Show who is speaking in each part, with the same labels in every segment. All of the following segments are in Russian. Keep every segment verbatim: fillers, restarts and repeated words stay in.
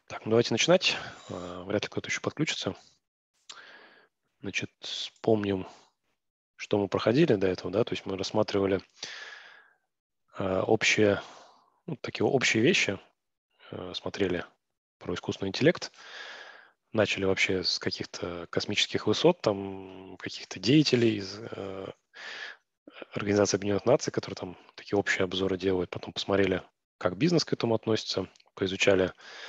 Speaker 1: Так, ну давайте начинать. А, Вряд ли кто-то еще подключится. Значит, вспомним, что мы проходили до этого, да, то есть мы рассматривали а, общие, ну, такие общие вещи, а, смотрели про искусственный интеллект, начали вообще с каких-то космических высот, там, каких-то деятелей из э, Организации Объединенных Наций, которые там такие общие обзоры делают, потом посмотрели, как бизнес к этому относится, поизучали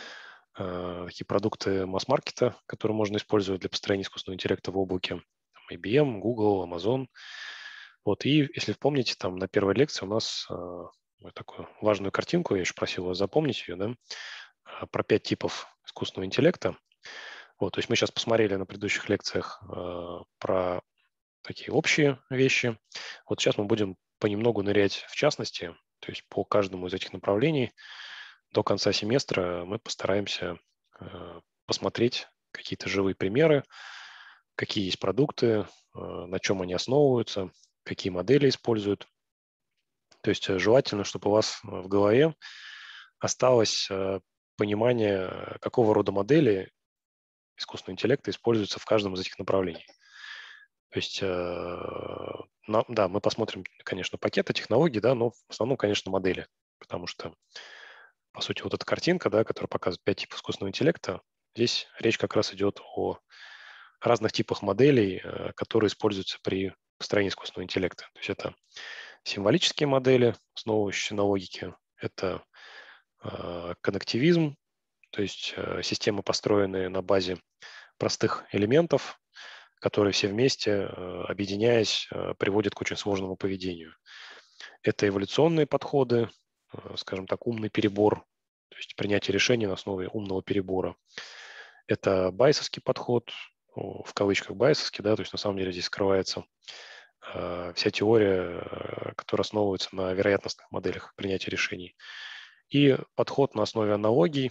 Speaker 1: э, такие продукты масс-маркета, которые можно использовать для построения искусственного интеллекта в облаке. Там I B M, Google, Amazon. Вот, и если помните, там на первой лекции у нас э, вот такую важную картинку, я еще просил вас запомнить ее, да, э, про пять типов искусственного интеллекта. Вот, то есть мы сейчас посмотрели на предыдущих лекциях э, про такие общие вещи. Вот сейчас мы будем понемногу нырять в частности, то есть по каждому из этих направлений до конца семестра мы постараемся э, посмотреть какие-то живые примеры, какие есть продукты, э, на чем они основываются, какие модели используют. То есть э, желательно, чтобы у вас э, в голове осталось э, понимание, э, какого рода модели искусственного интеллекта используются в каждом из этих направлений. То есть, э, на- да, мы посмотрим, конечно, пакеты технологий, да, но в основном, конечно, модели, потому что, по сути, вот эта картинка, да, которая показывает пять типов искусственного интеллекта, здесь речь как раз идет о разных типах моделей, э, которые используются при построении искусственного интеллекта. То есть это символические модели, основывающиеся на логике, это э, коннективизм, то есть э, системы, построенные на базе простых элементов, которые все вместе, э, объединяясь, э, приводят к очень сложному поведению. Это эволюционные подходы, э, скажем так, умный перебор, то есть принятие решений на основе умного перебора. Это байесовский подход, ну, в кавычках байесовский, да, то есть на самом деле здесь скрывается э, вся теория, э, которая основывается на вероятностных моделях принятия решений. И подход на основе аналогий –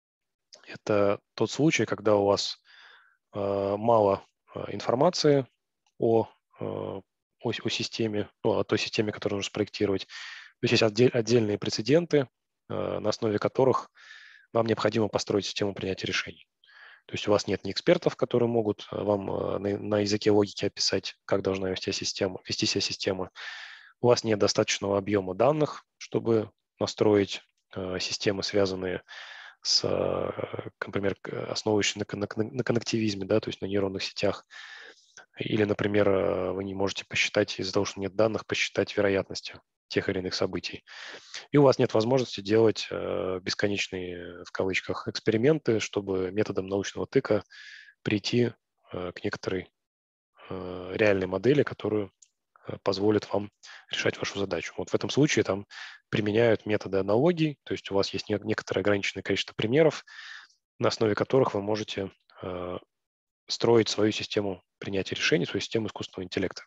Speaker 1: это тот случай, когда у вас э, мало э, информации о, э, о, о системе, ну, о той системе, которую нужно спроектировать. То есть есть отдель, отдельные прецеденты, э, на основе которых вам необходимо построить систему принятия решений. То есть у вас нет ни экспертов, которые могут э, вам э, на, на языке логики описать, как должна вести, система, вести себя система. У вас нет достаточного объема данных, чтобы настроить э, системы, связанные с, э, например, основывающиеся на, на, на коннективизме, да, то есть на нейронных сетях. Или, например, э, вы не можете посчитать, из-за того, что нет данных, посчитать вероятности тех или иных событий. И у вас нет возможности делать э, бесконечные, в кавычках, эксперименты, чтобы методом научного тыка прийти э, к некоторой э, реальной модели, которую э, позволит вам решать вашу задачу. Вот в этом случае там применяют методы аналогий, то есть у вас есть не- некоторое ограниченное количество примеров, на основе которых вы можете э, строить свою систему принятия решений, свою систему искусственного интеллекта.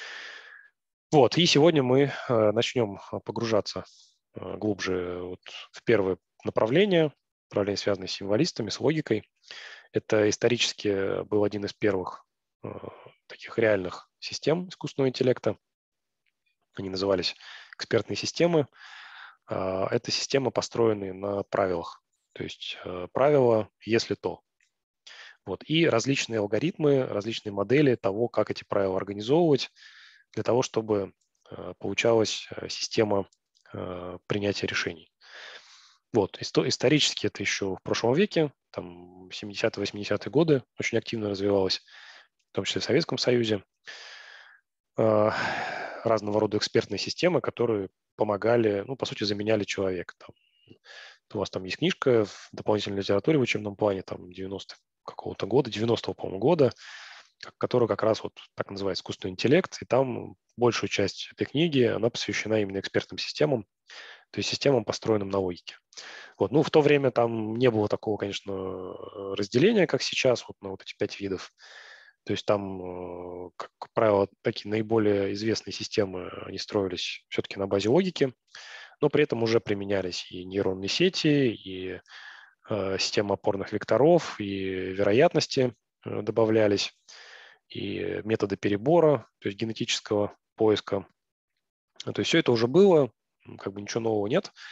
Speaker 1: Вот, и сегодня мы э, начнем погружаться э, глубже вот в первое направление, направление, связанное с символистами, с логикой. Это исторически был один из первых э, таких реальных систем искусственного интеллекта. Они назывались экспертные системы. А, это системы, построенные на правилах. То есть э, правила «если то». Вот. И различные алгоритмы, различные модели того, как эти правила организовывать для того, чтобы э, получалась э, система э, принятия решений. Вот. Исто- исторически это еще в прошлом веке, там семидесятые-восьмидесятые годы очень активно развивалось, в том числе в Советском Союзе. Э, разного рода экспертные системы, которые помогали, ну, по сути, заменяли человека. Там, у вас там есть книжка в дополнительной литературе в учебном плане, там, девяностого какого-то года, девяностого, по-моему, года, которая как раз вот так называется искусственный интеллект, и там большую часть этой книги, она посвящена именно экспертным системам, то есть системам, построенным на логике. Вот. Ну, в то время там не было такого, конечно, разделения, как сейчас, вот на вот эти пять видов. То есть там, как правило, такие наиболее известные системы, они строились все-таки на базе логики, но при этом уже применялись и нейронные сети, и э, система опорных векторов, и вероятности э, добавлялись, и методы перебора, то есть генетического поиска. То есть все это уже было, как бы ничего нового нет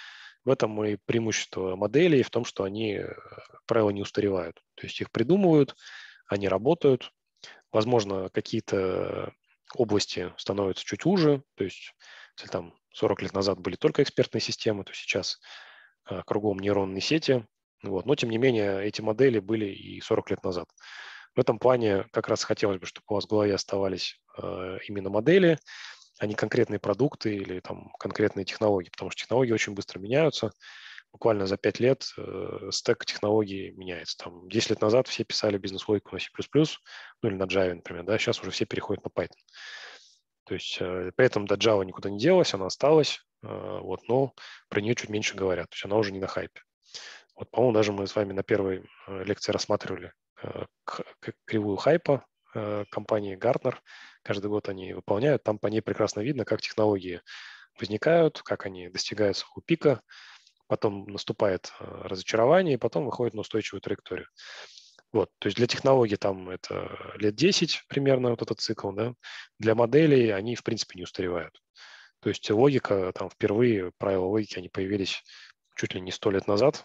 Speaker 1: в этом и преимущество моделей в том, что они, как правило, не устаревают. То есть их придумывают, они работают. Возможно, какие-то области становятся чуть уже. То есть если там сорок лет назад были только экспертные системы, то сейчас а, кругом нейронные сети. Вот. Но, тем не менее, эти модели были и сорок лет назад. В этом плане как раз хотелось бы, чтобы у вас в голове оставались э, именно модели, а не конкретные продукты или там конкретные технологии, потому что технологии очень быстро меняются. Буквально за пять лет э, стек технологий меняется. Там десять лет назад все писали бизнес-логику на C++, ну или на Java, например, да, сейчас уже все переходят на Python. То есть э, при этом до Java никуда не делась, она осталась, э, вот, но про нее чуть меньше говорят, то есть она уже не на хайпе. Вот, по-моему, даже мы с вами на первой э, лекции рассматривали э, к- к- кривую хайпа э, компании Gartner. Каждый год они выполняют. Там по ней прекрасно видно, как технологии возникают, как они достигают своего пика, потом наступает э, разочарование, и потом выходит на устойчивую траекторию. Вот, то есть для технологий там это лет десять примерно вот этот цикл, да. Для моделей они, в принципе, не устаревают. То есть логика, там впервые правила логики, они появились чуть ли не сто лет назад,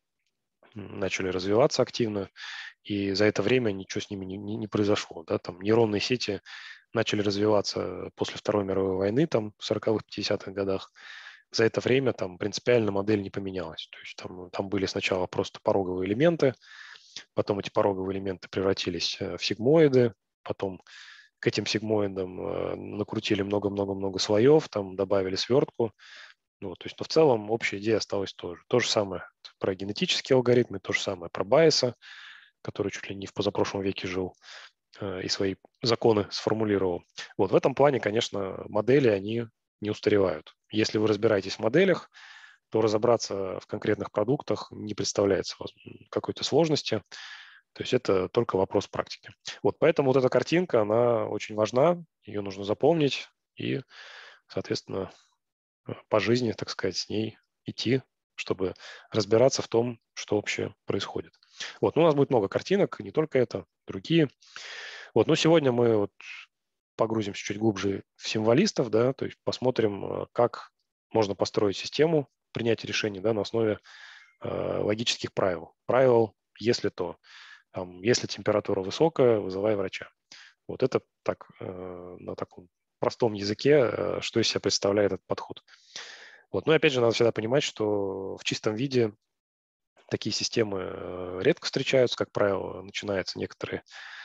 Speaker 1: начали развиваться активно, и за это время ничего с ними не, не, не произошло. Да? Там нейронные сети начали развиваться после Второй мировой войны, там в сороковых-пятидесятых годах. За это время там принципиально модель не поменялась. То есть там, там были сначала просто пороговые элементы, потом эти пороговые элементы превратились в сигмоиды, потом к этим сигмоидам э, накрутили много-много-много слоев, там добавили свертку. Ну, то есть, но в целом общая идея осталась тоже. То же самое про генетические алгоритмы, то же самое про Байеса, который чуть ли не в позапрошлом веке жил э, и свои законы сформулировал. Вот в этом плане, конечно, модели, они не устаревают. Если вы разбираетесь в моделях, то разобраться в конкретных продуктах не представляется какой-то сложности. То есть это только вопрос практики. Вот поэтому вот эта картинка, она очень важна, ее нужно запомнить и, соответственно, по жизни, так сказать, с ней идти, чтобы разбираться в том, что вообще происходит. Вот, ну, у нас будет много картинок, не только это, другие. Вот, но сегодня мы вот погрузимся чуть глубже в символистов, да, то есть посмотрим, как можно построить систему принятия решений, да, на основе э, логических правил. Правил, если то, там, если температура высокая, вызывай врача. Вот это так э, на таком простом языке, э, что из себя представляет этот подход. Вот. Ну и опять же, надо всегда понимать, что в чистом виде такие системы редко встречаются, как правило, начинаются некоторые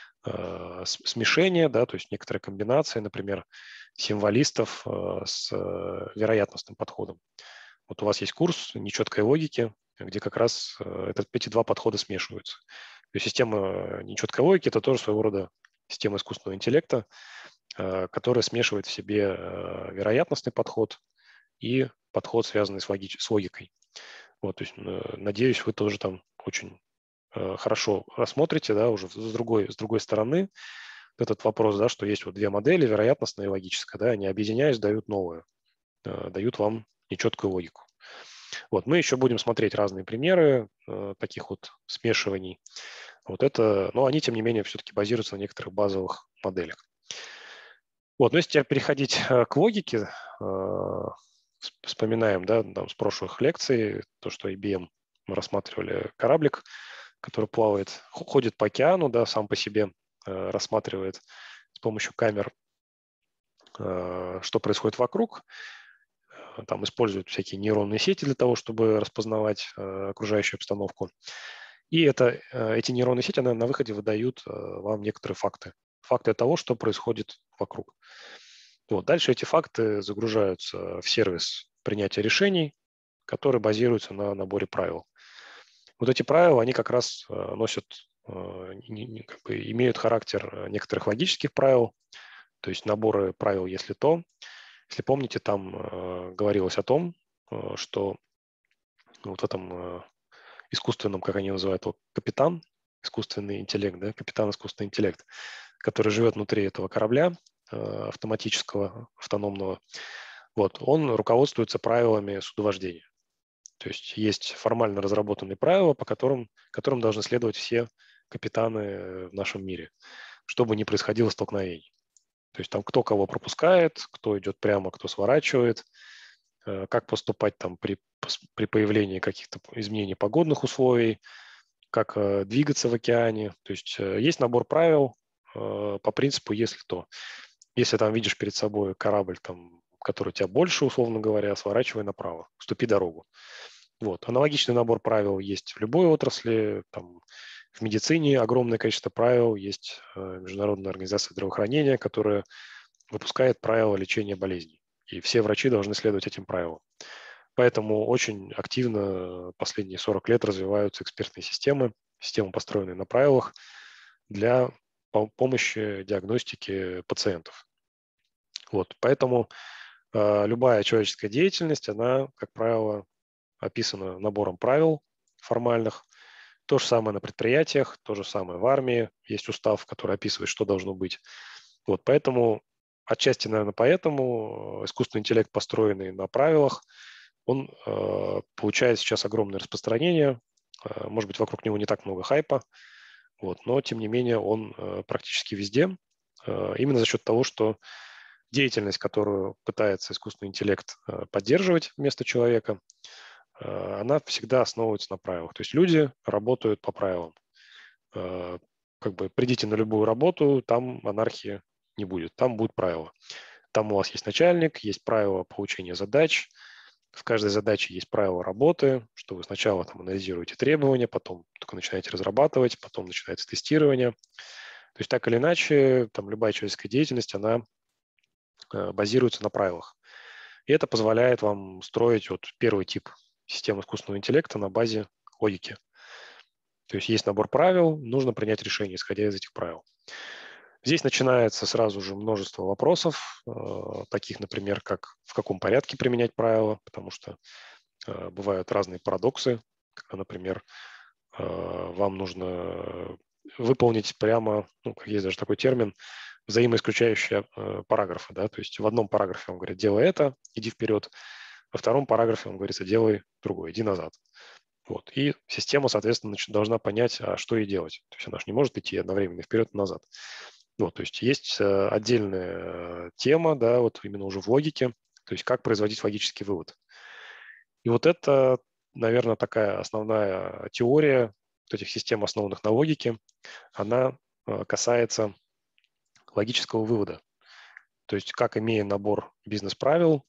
Speaker 1: э, смешения, да, то есть некоторые комбинации, например, символистов э, с э, вероятностным подходом. Вот у вас есть курс нечеткой логики, где как раз э, это, эти два подхода смешиваются. То есть система нечеткой логики – это тоже своего рода система искусственного интеллекта, э, которая смешивает в себе э, вероятностный подход и подход, связанный с, логи- с логикой. Вот, то есть, э, надеюсь, вы тоже там очень э, хорошо рассмотрите, да, уже с другой, с другой стороны этот вопрос, да, что есть вот две модели, вероятностная и логическая, да, они, объединяясь, дают новую, э, дают вам нечеткую логику. Вот, мы еще будем смотреть разные примеры э, таких вот смешиваний. Вот это, но они, тем не менее, все-таки базируются на некоторых базовых моделях. Вот, но если теперь переходить э, к логике, э, вспоминаем, да, там, с прошлых лекций, то, что ай би эм мы рассматривали кораблик, который плавает, ходит по океану, да, сам по себе э, рассматривает с помощью камер, э, что происходит вокруг, э, там используют всякие нейронные сети для того, чтобы распознавать э, окружающую обстановку. И это, э, эти нейронные сети на, на выходе выдают э, вам некоторые факты. Факты того, что происходит вокруг. Вот. Дальше эти факты загружаются в сервис принятия решений, который базируется на наборе правил. Вот эти правила, они как раз э, носят, э, не, не, как бы имеют характер некоторых логических правил, то есть наборы правил, если то. Если помните, там э, говорилось о том, э, что вот в этом э, искусственном, как они называют его, капитан, искусственный интеллект, да, капитан искусственный интеллект, который живет внутри этого корабля э, автоматического, автономного, вот, он руководствуется правилами судовождения. То есть есть формально разработанные правила, по которым, которым должны следовать все капитаны в нашем мире, чтобы не происходило столкновений. То есть там кто кого пропускает, кто идет прямо, кто сворачивает, как поступать там при при появлении каких-то изменений погодных условий, как двигаться в океане. То есть есть набор правил по принципу «если то». Если там видишь перед собой корабль, там, который у тебя больше, условно говоря, сворачивай направо, уступи дорогу. Вот. Аналогичный набор правил есть в любой отрасли. Там, в медицине огромное количество правил. Есть Международная организация здравоохранения, которая выпускает правила лечения болезней. И все врачи должны следовать этим правилам. Поэтому очень активно последние сорок лет развиваются экспертные системы, системы, построенные на правилах, для помощи диагностики пациентов. Вот. Поэтому э, любая человеческая деятельность, она, как правило, описана набором правил формальных. То же самое на предприятиях, то же самое в армии. Есть устав, который описывает, что должно быть. Вот. Поэтому, отчасти, наверное, поэтому искусственный интеллект, построенный на правилах, он э, получает сейчас огромное распространение. Э, может быть, вокруг него не так много хайпа, вот, но, тем не менее, он э, практически везде. Э, именно за счет того, что деятельность, которую пытается искусственный интеллект э, поддерживать вместо человека, э, она всегда основывается на правилах. То есть люди работают по правилам. Э, как бы придите на любую работу, там анархии не будет, там будут правила. Там у вас есть начальник, есть правила получения задач. В каждой задаче есть правила работы, что вы сначала там анализируете требования, потом только начинаете разрабатывать, потом начинается тестирование. То есть так или иначе, там любая человеческая деятельность, она э, базируется на правилах. И это позволяет вам строить вот первый тип системы искусственного интеллекта на базе логики. То есть есть набор правил, нужно принять решение, исходя из этих правил. Здесь начинается сразу же множество вопросов, э, таких, например, как в каком порядке применять правила, потому что э, бывают разные парадоксы, когда, например, э, вам нужно выполнить прямо, ну, есть даже такой термин, взаимоисключающие э, параграфы, да, то есть в одном параграфе он говорит, делай это, иди вперед, во втором параграфе он говорится, делай другое, иди назад. Вот. И система, соответственно, должна понять, а что ей делать. То есть она же не может идти одновременно вперед и назад. Вот, то есть есть отдельная тема, да, вот именно уже в логике, то есть как производить логический вывод. И вот это, наверное, такая основная теория вот этих систем, основанных на логике, она касается логического вывода. То есть как, имея набор бизнес-правил,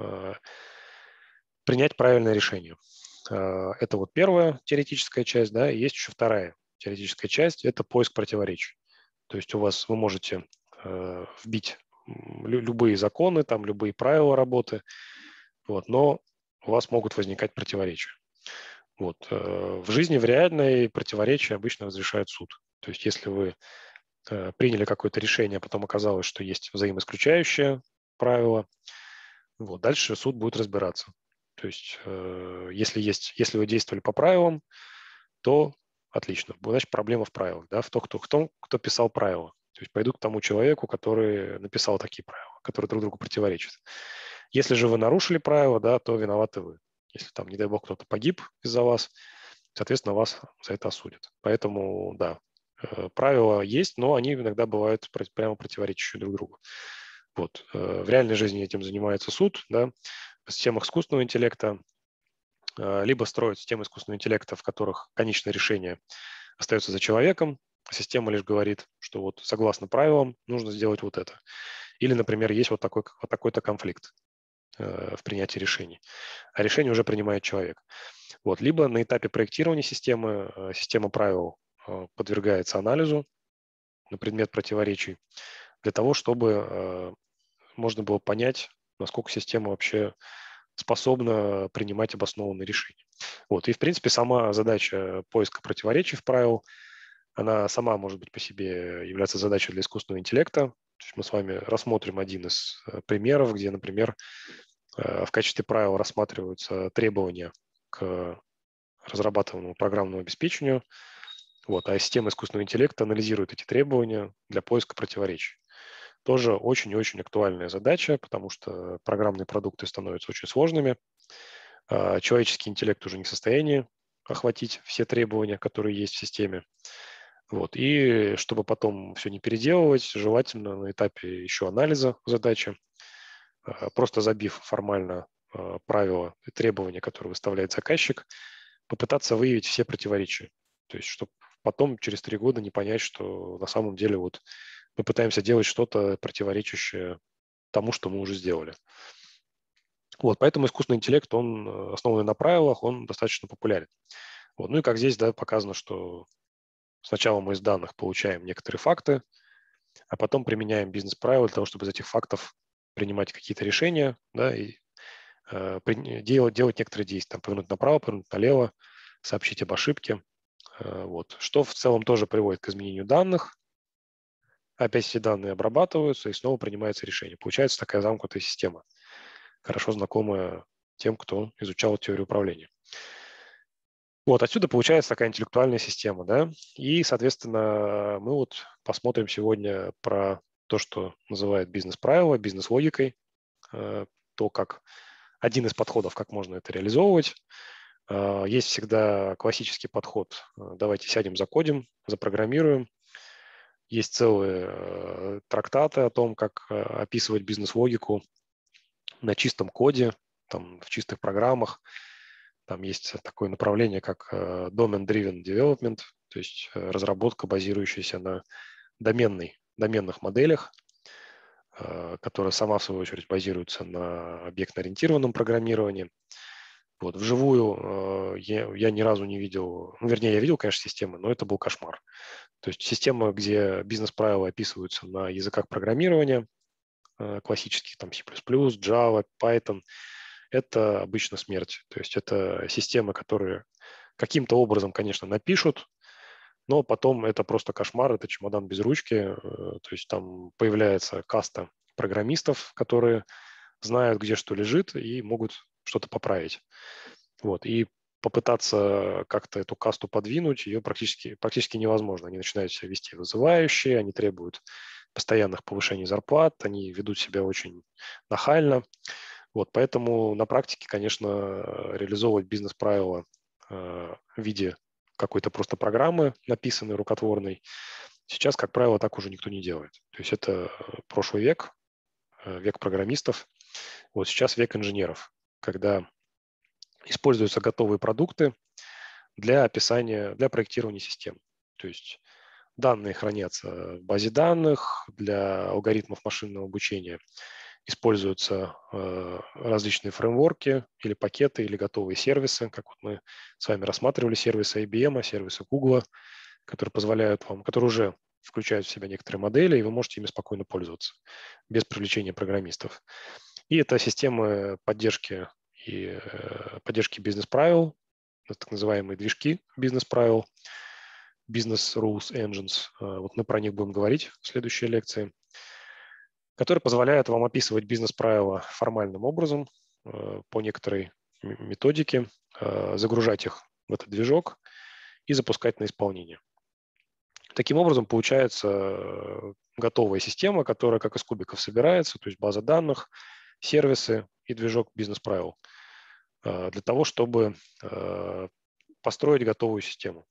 Speaker 1: принять правильное решение. Это вот первая теоретическая часть, да, и есть еще вторая теоретическая часть, это поиск противоречий. То есть у вас вы можете э, вбить любые законы, там любые правила работы, вот, но у вас могут возникать противоречия. Вот. Э, в жизни, в реальной, противоречия обычно разрешает суд. То есть если вы э, приняли какое-то решение, а потом оказалось, что есть взаимоисключающее правило, вот, дальше суд будет разбираться. То есть э, если, есть, если вы действовали по правилам, то отлично. Значит, проблема в правилах, да, в том, кто, кто, кто писал правила. То есть пойду к тому человеку, который написал такие правила, которые друг другу противоречат. Если же вы нарушили правила, да, то виноваты вы. Если там, не дай бог, кто-то погиб из-за вас, соответственно, вас за это осудят. Поэтому, да, правила есть, но они иногда бывают прямо противоречащие друг другу. Вот. В реальной жизни этим занимается суд, да, в системах искусственного интеллекта, либо строят системы искусственного интеллекта, в которых конечное решение остается за человеком, а система лишь говорит, что вот согласно правилам нужно сделать вот это. Или, например, есть вот такой, вот такой-то конфликт э, в принятии решений, а решение уже принимает человек. Вот. Либо на этапе проектирования системы э, система правил э, подвергается анализу на предмет противоречий для того, чтобы э, можно было понять, насколько система вообще способна принимать обоснованные решения. Вот. И, в принципе, сама задача поиска противоречий в правил, она сама может быть по себе являться задачей для искусственного интеллекта. То есть мы с вами рассмотрим один из примеров, где, например, в качестве правил рассматриваются требования к разрабатываемому программному обеспечению, вот, а система искусственного интеллекта анализирует эти требования для поиска противоречий. Тоже очень и очень актуальная задача, потому что программные продукты становятся очень сложными. Человеческий интеллект уже не в состоянии охватить все требования, которые есть в системе. Вот. И чтобы потом все не переделывать, желательно на этапе еще анализа задачи, просто забив формально правила и требования, которые выставляет заказчик, попытаться выявить все противоречия. То есть, чтобы потом через три года не понять, что на самом деле вот мы пытаемся делать что-то противоречащее тому, что мы уже сделали. Вот, поэтому искусственный интеллект, он, основанный на правилах, он достаточно популярен. Вот. Ну и как здесь, да, показано, что сначала мы из данных получаем некоторые факты, а потом применяем бизнес-правила для того, чтобы из этих фактов принимать какие-то решения, да, и э, при, делать, делать некоторые действия, там, повернуть направо, повернуть налево, сообщить об ошибке. Э, вот. Что в целом тоже приводит к изменению данных. Опять эти данные обрабатываются, и снова принимается решение. Получается такая замкнутая система, хорошо знакомая тем, кто изучал теорию управления. Вот отсюда получается такая интеллектуальная система, да, и, соответственно, мы вот посмотрим сегодня про то, что называют бизнес-правила, бизнес-логикой, то, как один из подходов, как можно это реализовывать. Есть всегда классический подход, давайте сядем, закодим, запрограммируем. Есть целые трактаты о том, как описывать бизнес-логику на чистом коде, там, в чистых программах. Там есть такое направление, как Domain-Driven Development, то есть разработка, базирующаяся на доменной, доменных моделях, которая сама, в свою очередь, базируется на объектно-ориентированном программировании. Вот, вживую я, я ни разу не видел, ну, вернее, я видел, конечно, системы, но это был кошмар. То есть система, где бизнес-правила описываются на языках программирования, классических, там C++, Java, Python, это обычно смерть. То есть это системы, которые каким-то образом, конечно, напишут, но потом это просто кошмар, это чемодан без ручки. То есть там появляется каста программистов, которые знают, где что лежит, и могут что-то поправить. Вот. И попытаться как-то эту касту подвинуть, ее практически, практически невозможно. Они начинают себя вести вызывающе, они требуют постоянных повышений зарплат, они ведут себя очень нахально. Вот, поэтому на практике, конечно, реализовывать бизнес-правила э, в виде какой-то просто программы, написанной, рукотворной, сейчас, как правило, так уже никто не делает. То есть это прошлый век, век программистов. Вот сейчас век инженеров, когда используются готовые продукты для описания, для проектирования систем. То есть данные хранятся в базе данных, для алгоритмов машинного обучения используются э, различные фреймворки или пакеты, или готовые сервисы, как вот мы с вами рассматривали сервисы ай би эм, сервисы Google, которые позволяют вам, которые уже включают в себя некоторые модели, и вы можете ими спокойно пользоваться без привлечения программистов. И это системы поддержки и э, поддержки бизнес-правил, так называемые движки бизнес-правил, Business Rules Engines. Вот мы про них будем говорить в следующей лекции, которые позволяют вам описывать бизнес-правила формальным образом по некоторой методике, загружать их в этот движок и запускать на исполнение. Таким образом, получается готовая система, которая как из кубиков собирается, то есть база данных, сервисы и движок бизнес-правил для того, чтобы построить готовую систему.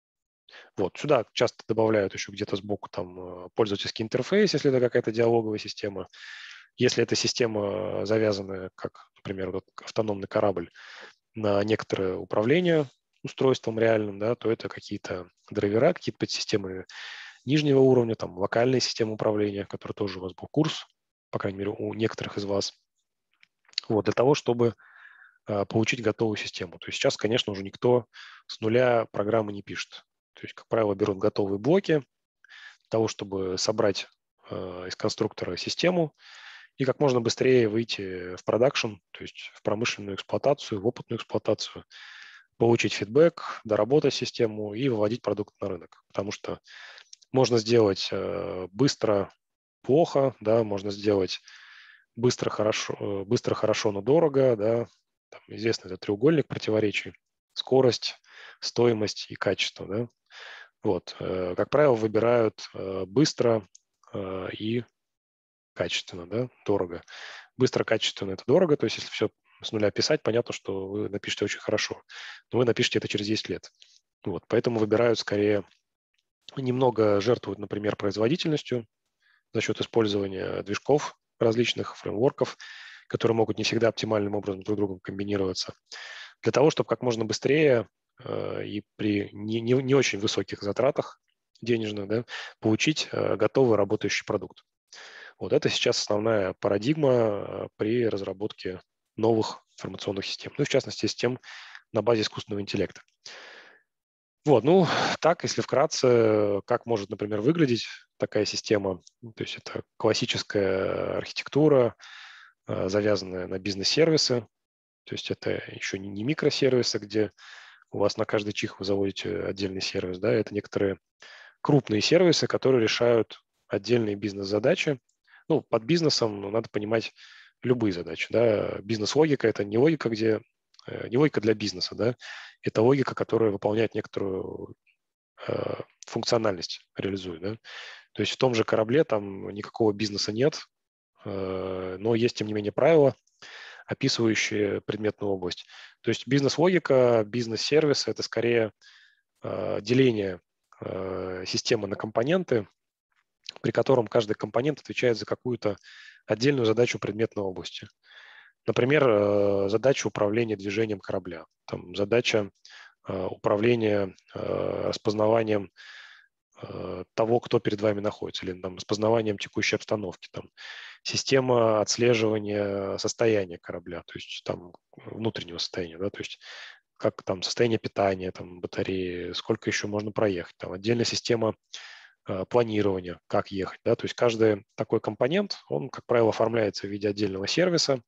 Speaker 1: Вот. Сюда часто добавляют еще где-то сбоку там пользовательский интерфейс, если это какая-то диалоговая система. Если эта система завязанная, как, например, вот автономный корабль, на некоторое управление устройством реальным, да, то это какие-то драйвера, какие-то подсистемы нижнего уровня, там локальные системы управления, которые тоже у вас был курс, по крайней мере, у некоторых из вас. Вот, для того, чтобы а, получить готовую систему. То есть сейчас, конечно, уже никто с нуля программы не пишет. То есть, как правило, берут готовые блоки для того, чтобы собрать э, из конструктора систему и как можно быстрее выйти в продакшн, то есть в промышленную эксплуатацию, в опытную эксплуатацию, получить фидбэк, доработать систему и выводить продукт на рынок. Потому что можно сделать э, быстро, плохо, да, можно сделать быстро, хорошо, быстро, хорошо, но дорого, да. Там известный это треугольник противоречий: скорость, стоимость и качество, да. Вот, как правило, выбирают быстро и качественно, да, дорого. Быстро, качественно – это дорого, то есть если все с нуля писать, понятно, что вы напишете очень хорошо, но вы напишете это через десять лет. Вот, поэтому выбирают скорее, немного жертвуют, например, производительностью за счет использования движков различных, фреймворков, которые могут не всегда оптимальным образом друг с другом комбинироваться, для того, чтобы как можно быстрее э, и при не, не, не очень высоких затратах денежных, да, получить э, готовый работающий продукт. Вот это сейчас основная парадигма э, при разработке новых информационных систем, ну, в частности, систем на базе искусственного интеллекта. Вот, ну, так, если вкратце, как может, например, выглядеть такая система. То есть это классическая архитектура, э, завязанная на бизнес-сервисы. То есть это еще не, не микросервисы, где у вас на каждый чих вы заводите отдельный сервис, да, это некоторые крупные сервисы, которые решают отдельные бизнес-задачи. Ну, под бизнесом надо понимать любые задачи, да. Бизнес-логика – это не логика, где не логика для бизнеса, да, это логика, которая выполняет некоторую э, функциональность, реализует, да. То есть в том же корабле там никакого бизнеса нет, э, но есть, тем не менее, правила, описывающие предметную область. То есть бизнес-логика, бизнес-сервис – это скорее э, деление э, системы на компоненты, при котором каждый компонент отвечает за какую-то отдельную задачу предметной области. Например, задача управления движением корабля, там, задача управления распознаванием того, кто перед вами находится, или там, распознаванием текущей обстановки, там, система отслеживания состояния корабля, то есть там внутреннего состояния, да, то есть как там состояние питания, там, батареи, сколько еще можно проехать, там, отдельная система планирования, как ехать, да, то есть каждый такой компонент, он, как правило, оформляется в виде отдельного сервиса.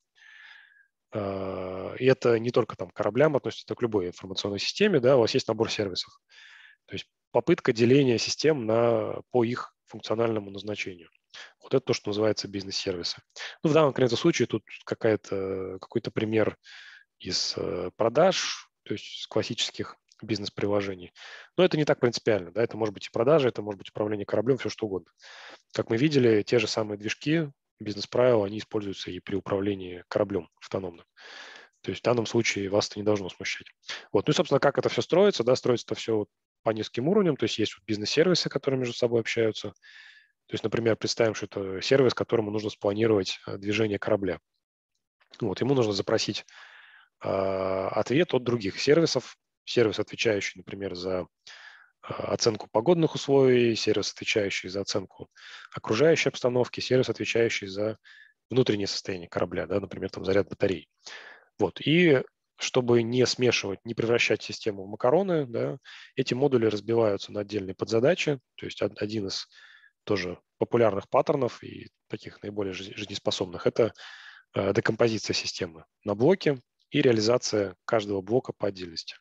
Speaker 1: И это не только там к кораблям относится, это к любой информационной системе, да, у вас есть набор сервисов. То есть попытка деления систем на, по их функциональному назначению. Вот это то, что называется бизнес-сервисы. Ну, в данном конкретном случае тут какая-то, какой-то пример из продаж, то есть с классических бизнес-приложений. Но это не так принципиально, да, это может быть и продажи, это может быть управление кораблем, все что угодно. Как мы видели, те же самые движки, бизнес-правила, они используются и при управлении кораблем автономным. То есть в данном случае вас это не должно смущать. Вот. Ну и, собственно, как это все строится, да, строится это все по низким уровням, то есть есть бизнес-сервисы, которые между собой общаются. То есть, например, представим, что это сервис, которому нужно спланировать движение корабля. Вот, ему нужно запросить э, ответ от других сервисов. Сервис, отвечающий, например, за оценку погодных условий, сервис, отвечающий за оценку окружающей обстановки, сервис, отвечающий за внутреннее состояние корабля, да, например, там заряд батарей. Вот. И чтобы не смешивать, не превращать систему в макароны, да, эти модули разбиваются на отдельные подзадачи. То есть один из тоже популярных паттернов и таких наиболее жизнеспособных – это декомпозиция системы на блоки и реализация каждого блока по отдельности,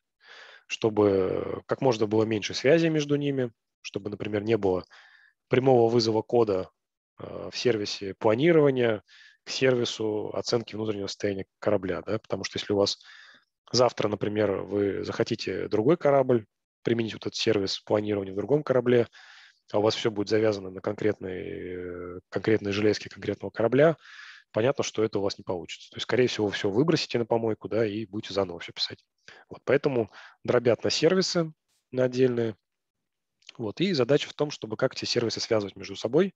Speaker 1: чтобы как можно было меньше связи между ними, чтобы, например, не было прямого вызова кода в сервисе планирования к сервису оценки внутреннего состояния корабля, да, потому что если у вас завтра, например, вы захотите другой корабль, применить вот этот сервис планирования в другом корабле, а у вас все будет завязано на конкретной, конкретной железке конкретного корабля, понятно, что это у вас не получится. То есть, скорее всего, все выбросите на помойку, да, и будете заново все писать. Вот, поэтому дробят на сервисы, на отдельные. Вот, и задача в том, чтобы как эти сервисы связывать между собой,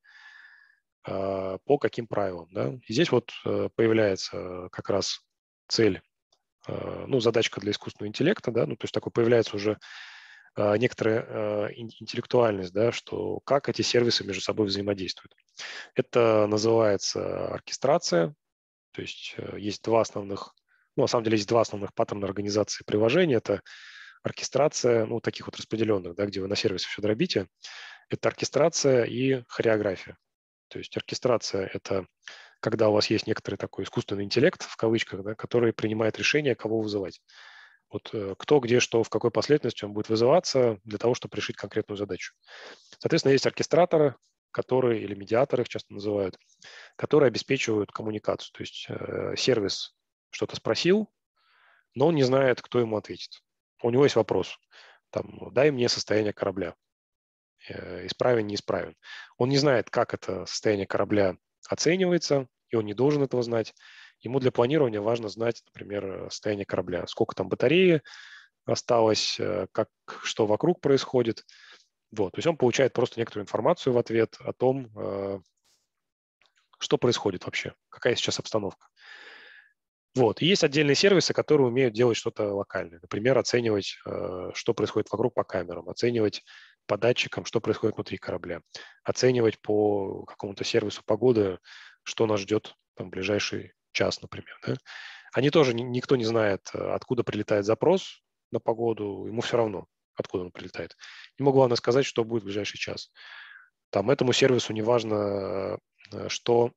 Speaker 1: э, по каким правилам. Да. И здесь вот э, появляется как раз цель, э, ну, задачка для искусственного интеллекта, да, ну, то есть такой появляется уже э, некоторая э, интеллектуальность, да, что как эти сервисы между собой взаимодействуют. Это называется оркестрация. То есть есть два основных, ну, на самом деле есть два основных паттерна организации приложения. Это оркестрация, ну, таких вот распределенных, да, где вы на сервисе все дробите. Это оркестрация и хореография. То есть оркестрация – это когда у вас есть некоторый такой искусственный интеллект, в кавычках, да, который принимает решение, кого вызывать. Вот кто, где, что, в какой последовательности он будет вызываться для того, чтобы решить конкретную задачу. Соответственно, есть оркестраторы, которые, или медиаторы их часто называют, которые обеспечивают коммуникацию. То есть э, сервис что-то спросил, но он не знает, кто ему ответит. У него есть вопрос. Там, дай мне состояние корабля. Э, исправен, неисправен. Он не знает, как это состояние корабля оценивается, и он не должен этого знать. Ему для планирования важно знать, например, состояние корабля. Сколько там батареи осталось, как, что вокруг происходит. Вот. То есть он получает просто некоторую информацию в ответ о том, что происходит вообще, какая сейчас обстановка. Вот. И есть отдельные сервисы, которые умеют делать что-то локальное. Например, оценивать, что происходит вокруг по камерам, оценивать по датчикам, что происходит внутри корабля, оценивать по какому-то сервису погоды, что нас ждет там, в ближайший час, например. Да? Они тоже, никто не знает, откуда прилетает запрос на погоду, ему все равно, откуда он прилетает. Ему главное сказать, что будет в ближайший час. Там этому сервису не важно, что,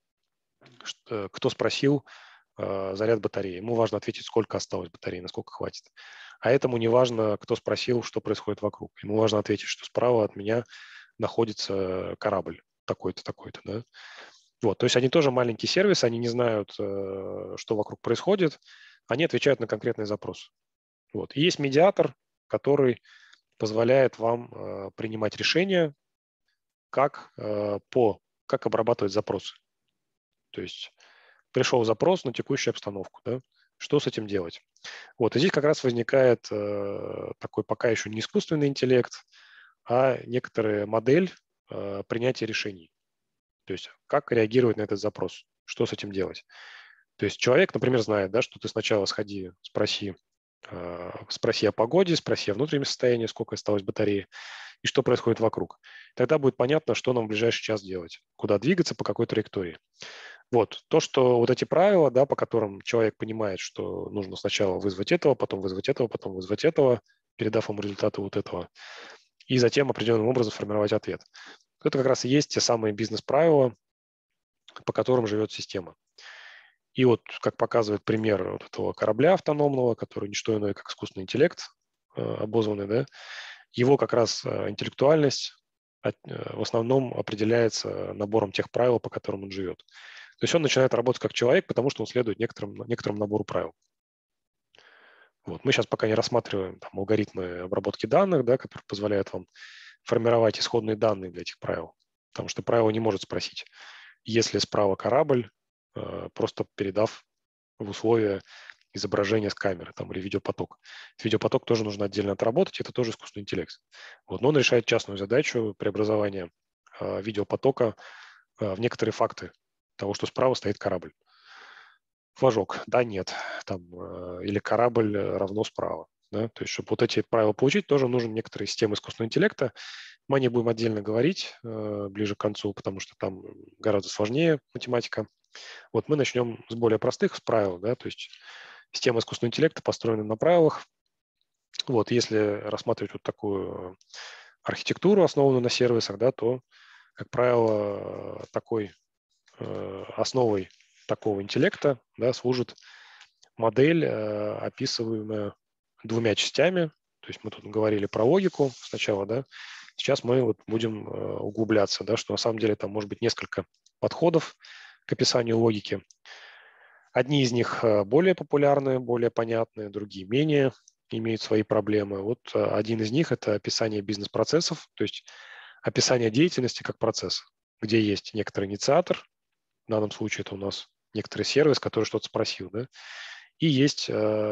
Speaker 1: что кто спросил, заряд батареи. Ему важно ответить, сколько осталось батареи, насколько хватит. А этому не важно, кто спросил, что происходит вокруг. Ему важно ответить, что справа от меня находится корабль такой-то, такой-то. Да? Вот, то есть они тоже маленькие сервисы, они не знают, что вокруг происходит, они отвечают на конкретный запрос. Вот. И есть медиатор, который позволяет вам принимать решения, как, по, как обрабатывать запросы. То есть пришел запрос на текущую обстановку, да? Что с этим делать? Вот, и здесь как раз возникает э, такой пока еще не искусственный интеллект, а некоторая модель э, принятия решений. То есть как реагировать на этот запрос, что с этим делать. То есть человек, например, знает, да, что ты сначала сходи, спроси, э, спроси о погоде, спроси о внутреннем состоянии, сколько осталось батареи и что происходит вокруг. Тогда будет понятно, что нам в ближайший час делать, куда двигаться, по какой траектории. Вот, то, что вот эти правила, да, по которым человек понимает, что нужно сначала вызвать этого, потом вызвать этого, потом вызвать этого, передав ему результаты вот этого, и затем определенным образом сформировать ответ. Это как раз и есть те самые бизнес-правила, по которым живет система. И вот, как показывает пример вот этого корабля автономного, который не что иное, как искусственный интеллект, э, обозванный, да, его как раз э, интеллектуальность от, э, в основном определяется набором тех правил, по которым он живет. То есть он начинает работать как человек, потому что он следует некоторым, некоторому набору правил. Вот. Мы сейчас пока не рассматриваем там, алгоритмы обработки данных, да, которые позволяют вам формировать исходные данные для этих правил. Потому что правило не может спросить, если справа корабль, э, просто передав в условия изображения с камеры там, или видеопоток. Видеопоток тоже нужно отдельно отработать, это тоже искусственный интеллект. Вот. Но он решает частную задачу преобразования э, видеопотока э, в некоторые факты того, что справа стоит корабль. Флажок, да, нет, там, э, или корабль равно справа. Да? То есть, чтобы вот эти правила получить, тоже нужен некоторые системы искусственного интеллекта. Мы не будем отдельно говорить э, ближе к концу, потому что там гораздо сложнее математика. Вот мы начнем с более простых, с правил. Да? То есть система искусственного интеллекта построена на правилах. Вот, если рассматривать вот такую архитектуру, основанную на сервисах, да, то, как правило, такой э, основой такого интеллекта, да, служит модель, э, описываемая двумя частями. То есть мы тут говорили про логику сначала, да. Сейчас мы вот будем э, углубляться, да, что на самом деле там может быть несколько подходов к описанию логики. Одни из них более популярные, более понятные, другие менее, имеют свои проблемы. Вот э, один из них – это описание бизнес-процессов, то есть описание деятельности как процесса, где есть некоторый инициатор, в данном случае это у нас некоторый сервис, который что-то спросил, да, и есть,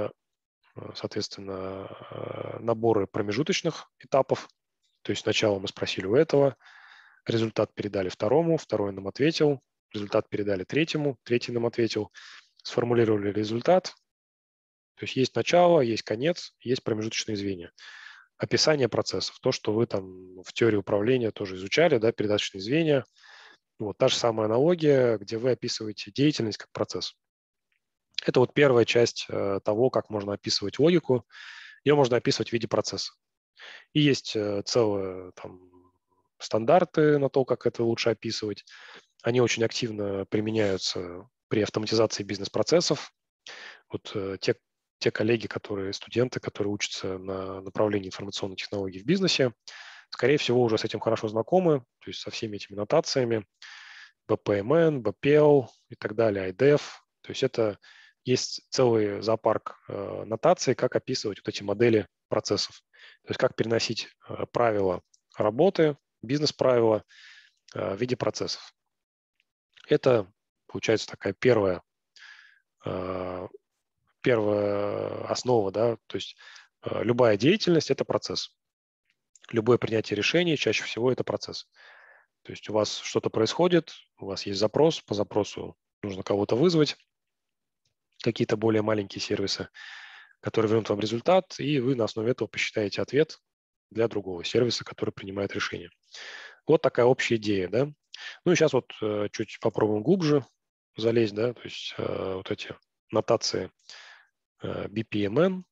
Speaker 1: соответственно, наборы промежуточных этапов. То есть сначала мы спросили у этого, результат передали второму, второй нам ответил, результат передали третьему, третий нам ответил, сформулировали результат. То есть есть начало, есть конец, есть промежуточные звенья. Описание процессов, то, что вы там в теории управления тоже изучали, да, передаточные звенья. Вот та же самая аналогия, где вы описываете деятельность как процесс. Это вот первая часть э, того, как можно описывать логику. Ее можно описывать в виде процесса. И есть э, целые там, стандарты на то, как это лучше описывать. Они очень активно применяются при автоматизации бизнес-процессов. Вот э, те, те коллеги, которые, студенты, которые учатся на направлении информационной технологии в бизнесе, скорее всего, уже с этим хорошо знакомы, то есть со всеми этими нотациями, би пи эм эн, би пи эл и так далее, ай ди эф. То есть это есть целый зоопарк э, нотаций, как описывать вот эти модели процессов. То есть как переносить э, правила работы, бизнес-правила э, в виде процессов. Это, получается, такая первая, э, первая основа, да, то есть э, любая деятельность – это процесс. Любое принятие решений чаще всего это процесс. То есть у вас что-то происходит, у вас есть запрос, по запросу нужно кого-то вызвать, какие-то более маленькие сервисы, которые вернут вам результат, и вы на основе этого посчитаете ответ для другого сервиса, который принимает решение. Вот такая общая идея, да. Ну и сейчас вот э, чуть попробуем глубже залезть, да, то есть э, вот эти нотации э, би пи эм эн,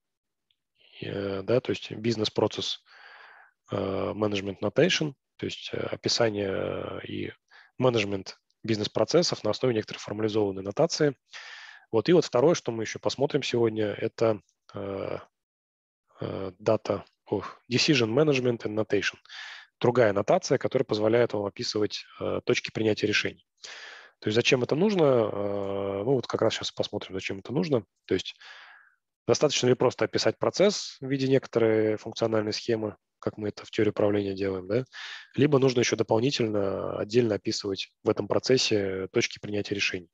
Speaker 1: э, да, то есть Business Process Management Notation, то есть э, описание и менеджмент бизнес-процессов на основе некоторой формализованной нотации. Вот. И вот второе, что мы еще посмотрим сегодня, это э, э, data, oh, Decision Management and Notation. Другая нотация, которая позволяет вам описывать э, точки принятия решений. То есть зачем это нужно? Э, ну вот как раз сейчас посмотрим, зачем это нужно. То есть достаточно ли просто описать процесс в виде некоторой функциональной схемы, как мы это в теории управления делаем, да? Либо нужно еще дополнительно отдельно описывать в этом процессе точки принятия решений.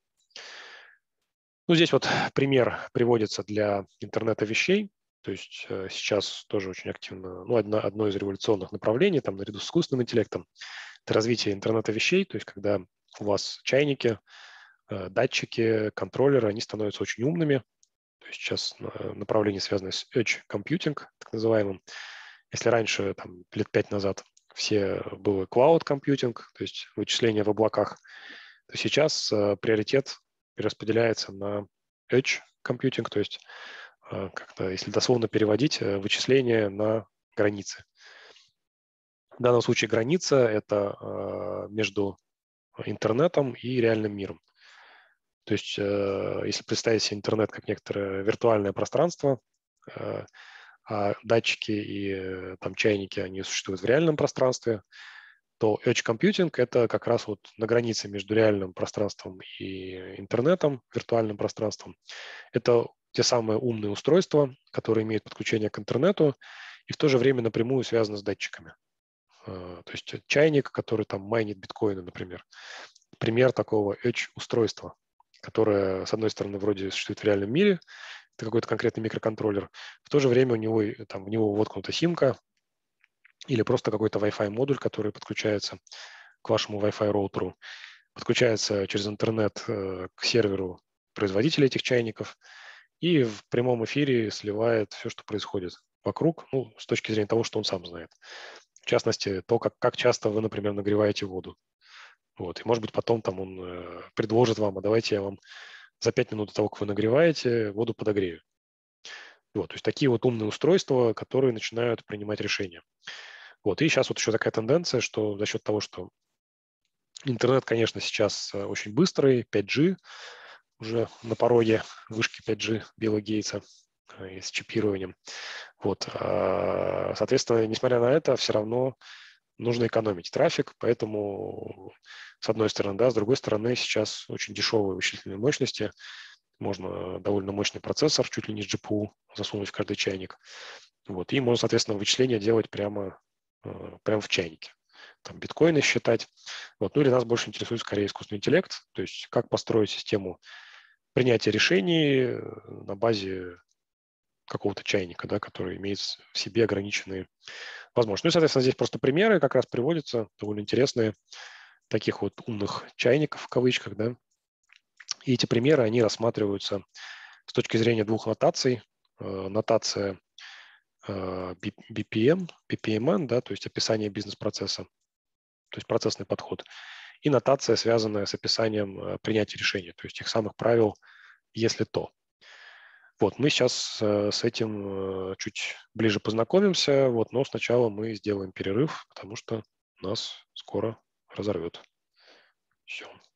Speaker 1: Ну, здесь вот пример приводится для интернета вещей. То есть э, сейчас тоже очень активно, ну, одно, одно из революционных направлений, там, наряду с искусственным интеллектом, это развитие интернета вещей, то есть когда у вас чайники, э, датчики, контроллеры, они становятся очень умными. То есть сейчас э, направление связано с edge computing, так называемым. Если раньше, там, лет пять назад, все было cloud computing, то есть вычисления в облаках, то сейчас э, приоритет перераспределяется на edge computing, то есть э, как-то, если дословно переводить, э, вычисления на границе. В данном случае граница – это э, между интернетом и реальным миром. То есть э, если представить себе интернет как некоторое виртуальное пространство, э, а датчики и э, там чайники, они существуют в реальном пространстве, то edge computing – это как раз вот на границе между реальным пространством и интернетом, виртуальным пространством. Это те самые умные устройства, которые имеют подключение к интернету и в то же время напрямую связаны с датчиками. То есть чайник, который там майнит биткоины, например. Пример такого edge-устройства, которое, с одной стороны, вроде существует в реальном мире, это какой-то конкретный микроконтроллер, в то же время у него, там, в него воткнута симка, или просто какой-то Wi-Fi модуль, который подключается к вашему Wi-Fi роутеру, подключается через интернет э, к серверу производителя этих чайников и в прямом эфире сливает все, что происходит вокруг, ну, с точки зрения того, что он сам знает. В частности, то, как, как часто вы, например, нагреваете воду. Вот. И, может быть, потом там он э, предложит вам, а давайте я вам за пять минут до того, как вы нагреваете, воду подогрею. Вот. То есть такие вот умные устройства, которые начинают принимать решения. Вот. И сейчас вот еще такая тенденция, что за счет того, что интернет, конечно, сейчас очень быстрый, пять джи, уже на пороге вышки пять джи Билла Гейтса и с чипированием. Вот. Соответственно, несмотря на это, все равно нужно экономить трафик, поэтому с одной стороны, да, с другой стороны, сейчас очень дешевые вычислительные мощности, можно довольно мощный процессор, чуть ли не с джи пи ю, засунуть в каждый чайник. Вот. И можно, соответственно, вычисления делать прямо, прямо в чайнике. Там биткоины считать. Вот. Ну или нас больше интересует скорее искусственный интеллект, то есть как построить систему принятия решений на базе какого-то чайника, да, который имеет в себе ограниченные возможности. Ну и, соответственно, здесь просто примеры как раз приводятся, довольно интересные, таких вот умных чайников в кавычках, да. И эти примеры, они рассматриваются с точки зрения двух нотаций. Нотация би пи эм, би пи эм эн, да, то есть описание бизнес-процесса, то есть процессный подход, и нотация, связанная с описанием принятия решения, то есть тех самых правил «если то». Вот, мы сейчас с этим чуть ближе познакомимся, вот, но сначала мы сделаем перерыв, потому что нас скоро разорвет. Все.